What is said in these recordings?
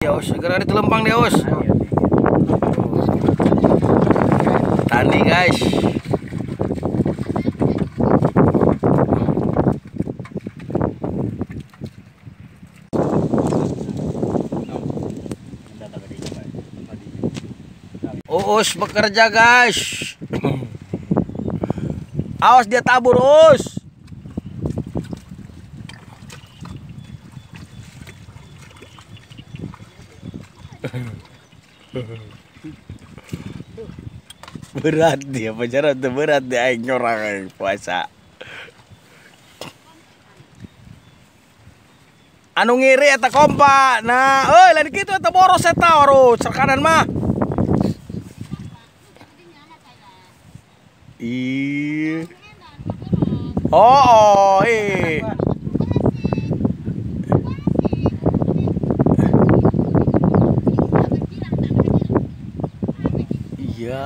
Ya us, segera ditelempang dia us. Tani guys. Uus bekerja guys. Awas dia tabur us. Berat dia pacaran tuh, berat dia aing nyorang puasa. Anu ngiri eta kompa. Nah, lain kitu eta boros eta urut serkanan mah. Ih. Oh, iya.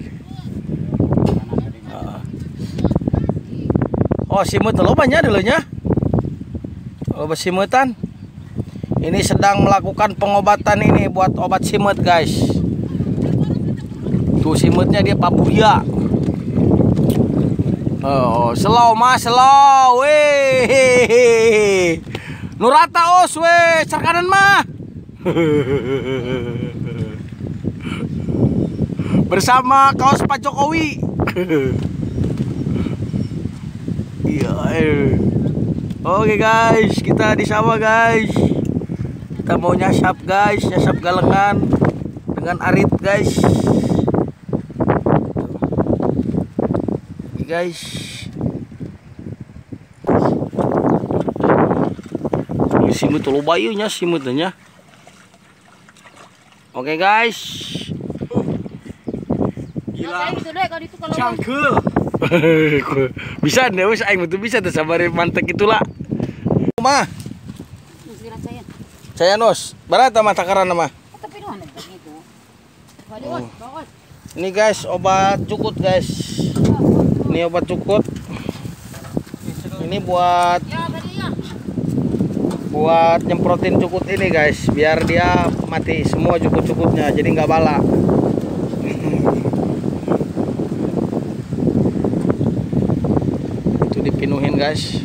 Oh, simut lo banyak dulunya. Oh, simutan. Ini sedang melakukan pengobatan ini buat obat simut, guys. Tuh simutnya dia papuria. Oh, slow mas, slow. Weh. Nurata os, weh, sarkanan mah. Bersama kaos Pak Jokowi. Iya. Oke guys, kita di sawah guys. Kita mau nyasap guys, nyasap galengan dengan arit guys. Oke guys. Simut lo bayunya simutnya. Oke guys. Gila. Cangkel. Bisa deh, wes aing betul bisa tuh sabar mantek itulah. Mah. Saya nos. Berapa mah takaran mah? Ini guys obat cukut guys. Ini obat cukut. Ini buat nyemprotin cukut ini guys, biar dia mati semua cukut-cukutnya, jadi nggak bala. Itu dipinuhin guys.